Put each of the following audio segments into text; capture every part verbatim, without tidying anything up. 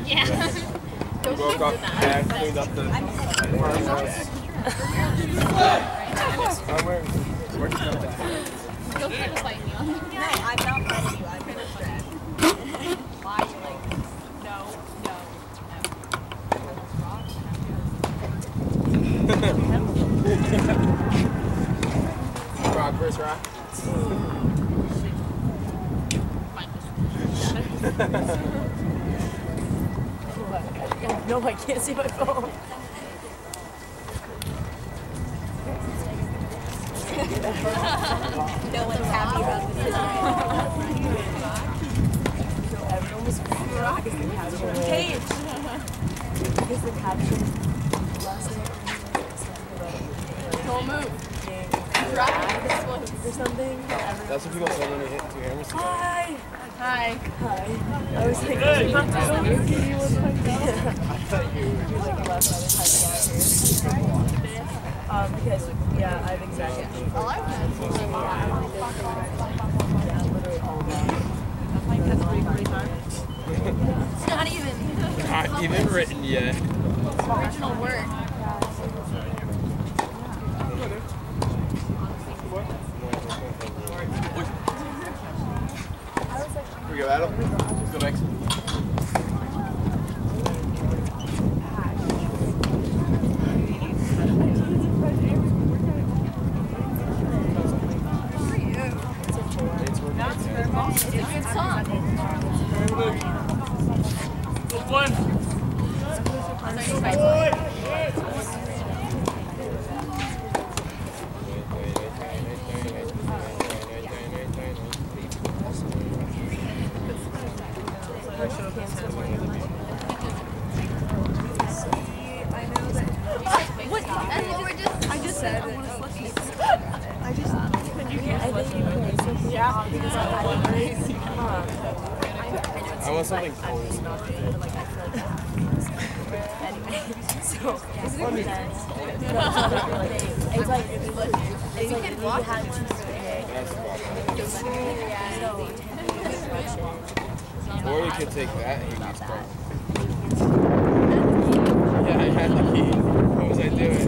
Yeah. We woke up and cleaned up the farmhouse. I'm wearing. Where'd you come back? Don't try to fight me on it. No, I'm not fighting you. I'm gonna shred. Why? Like, no, no, Rock versus rock. no, I can't see my phone. No one's happy about this. Everyone was rock is the caption. Cage! Is the caption. Last name. Don't move. Rock or something. That's what people say when they hit two hammers. Hi! Hi. Hi. I was like, hey, you want to know? You want to find out? I thought you You're like the last other time you got here. Um, because, yeah, I've exactly. All I've done. Yeah, literally all that. It's not even Not even written yet. original work. Here we go, Adam. Let's go next. It's a good song. Good one. What? That's what we're just. I just said it. I just. I think you play something. Yeah, because I had a break. I want something cold. Anyway, so it's funny. It's like it's like it's like we had to stay. Or we could take that and use part. Yeah, I had the key. What was I doing?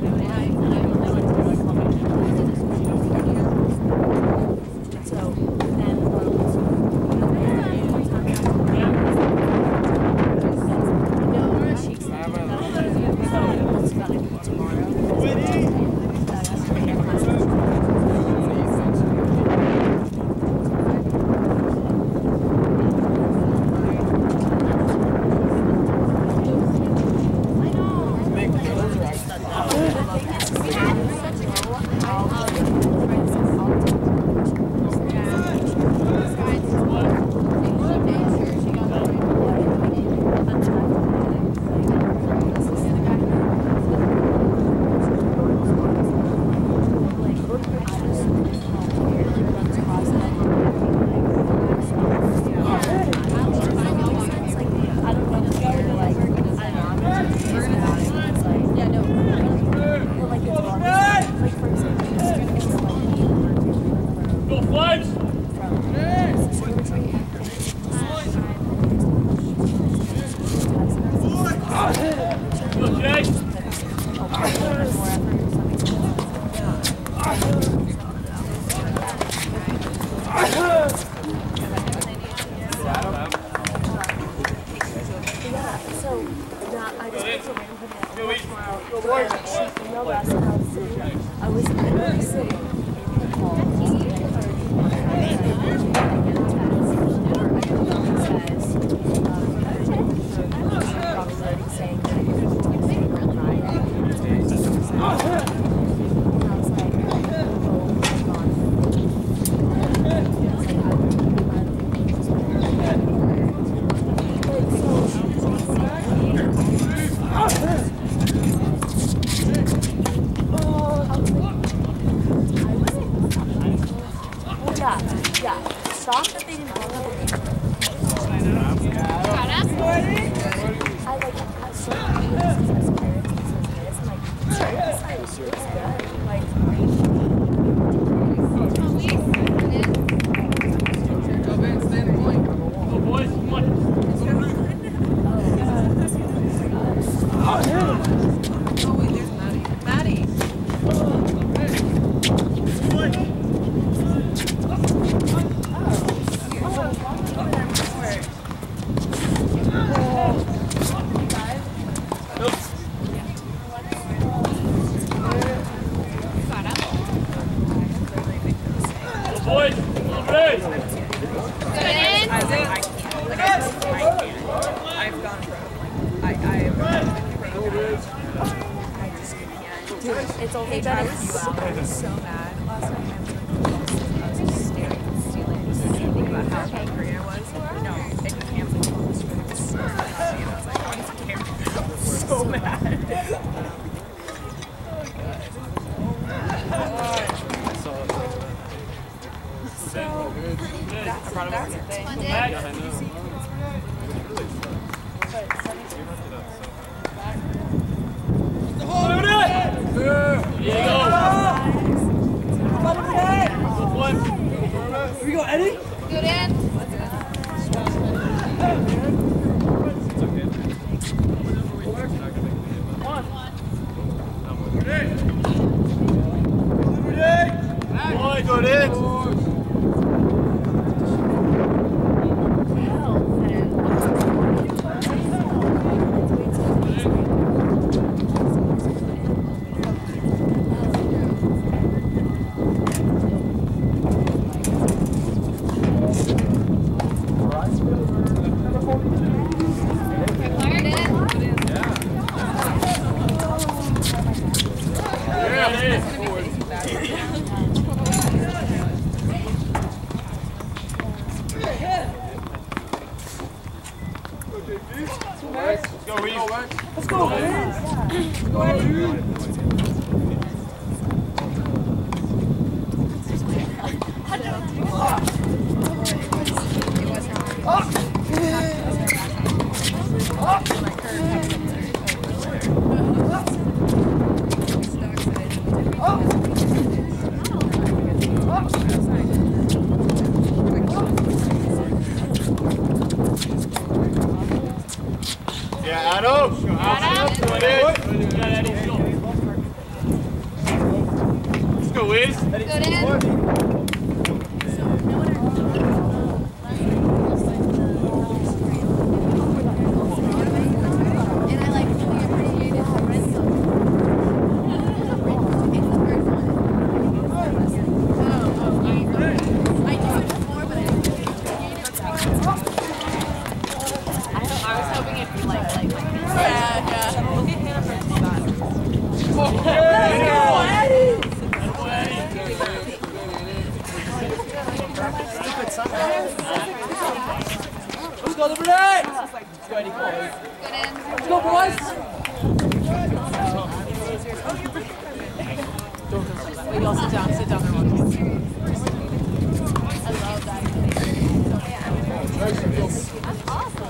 So then Go boys, come on. It's only been a few hours. I was so mad last night. I was just staring at the ceiling, just thinking about how angry I was. No, it canceled all this really was so mad. I was like, I don't care. So mad. So, that's, that's the thing. Monday. Yeah, I know. Here we go, Eddie. Good in. Boy, good in. Let's go, man. Go ahead, dude. Yeah, Adam. Adam. Let's go, Wiz. Good in. And I like really appreciated the red zone. It's the first one. Oh, oh, I I do it before, but I didn't really appreciate it. I was hoping it'd be like, like, like this. Yeah, yeah. Look at Hannah from the back. Let's go, Liberty. Let's go, Eddie. Good in. Let's go, boys. Wait, y'all sit down, sit down there. I love that. That's awesome.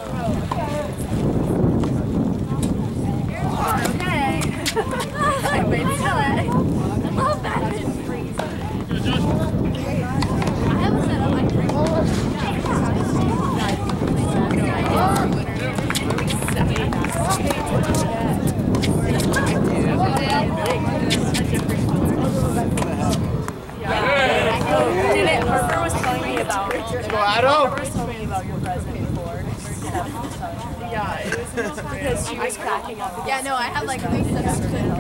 Okay. I wait till it. I love that. I have a setup. I can Harper was telling me about Go, Adam. Harper was telling me about your present before. Yeah, it was because she was cracking up. Yeah, no, I have like a big setup.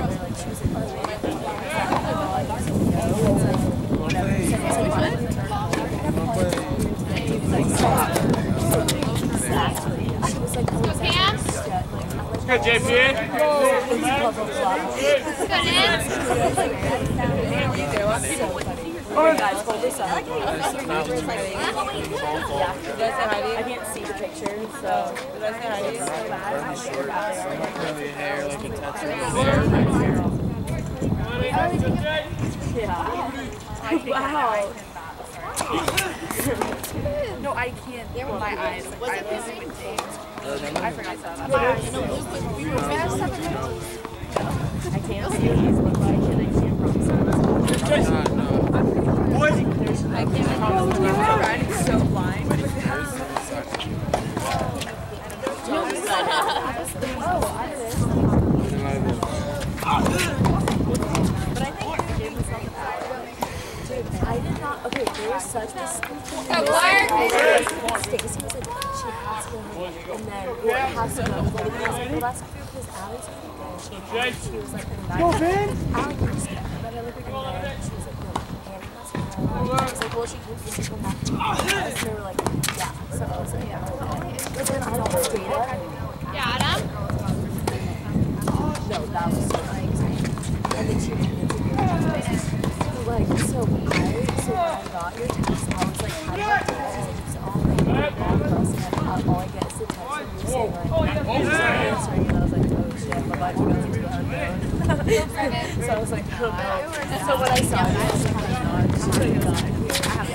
Good, J P. Alright guys, hold this up. Yeah, you guys say hi to you? I can't see the picture, so did I say hi to you? So bad. I'm sure about it. Yeah. Wow. No, I can't. My eyes. I losing with James. I forgot to say that. I can't see what these look like, and I can't promise. Boys. I can't promise. You were riding so blind. But I think I gave myself a power. Dude, I did not. Okay, there was such a. Stacy was like, she has to go home, and then or it has to go. But it was like, well, that's because Alex was there. She was like, Go, Finn. Alex was there. But I looked at her and she was like, no, Annie has to go. I was like, well, she can just go back to the house. And they were like, yeah. So I was like, yeah, okay. But then I don't have data. Yeah, Adam? No, that was so nice. And then she went into so I, so when I got your text, I was like, how do I text you? So all my mom girls and all I get is a text from you saying like, I'm sorry answering, and I was like, oh shit, my body goes into the unknown. So I was like, oh no. So when I saw it, I was like, oh my god, she could have gone here. I have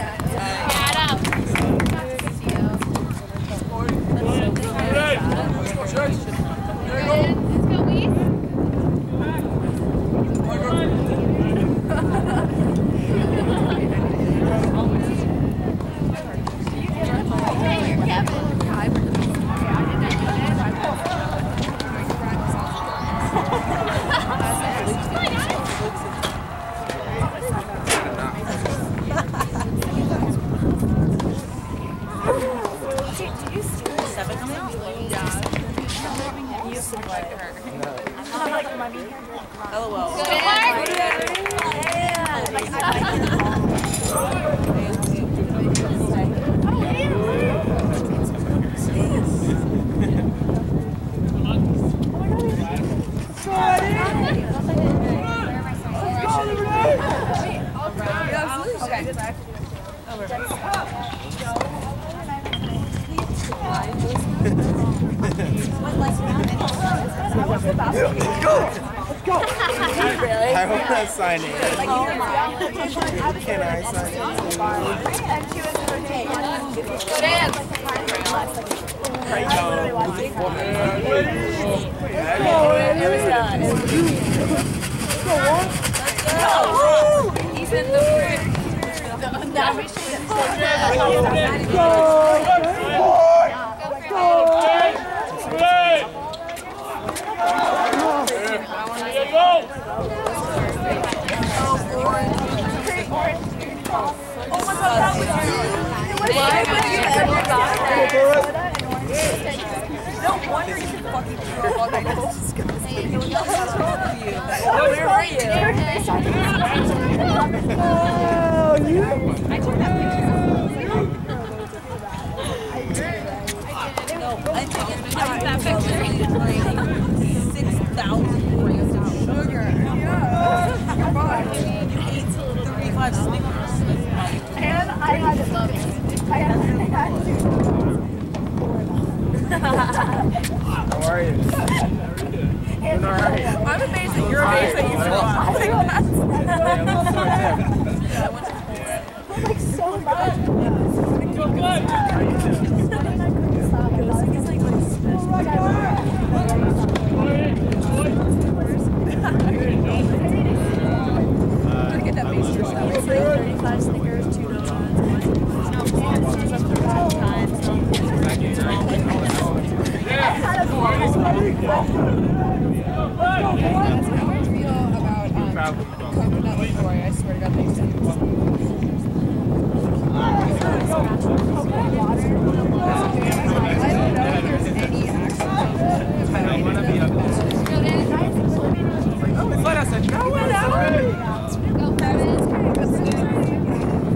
I hope that's signing. Can I sign it? He's in the No wonder you can fucking do all that. What's wrong with you? Where were you? Oh, you? I took that picture. No, I took that picture. six thousand grams of sugar. You ate thirty-five Snickers. And I had to love it. I had, I had to. How are you? Doing all right. I'm amazed that you're amazed that you survived. Like so much. Get that base yourself. It's like thirty-five Snickers, two donuts, one times. I had a feel about um, coconut liqueur. I swear to God, they said it was. I don't know if there's any actual. Let us know. Go, Kevin.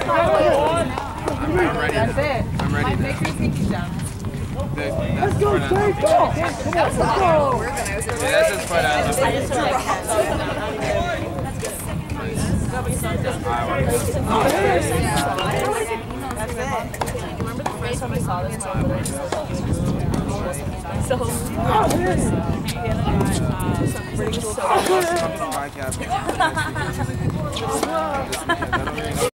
I'm ready. That's it. I'm ready. Make your pinkies down. Let's go, Jake! Go! That was a lot lower than I was Yeah, that's just put out. Remember the first time I saw this one? So, My cap.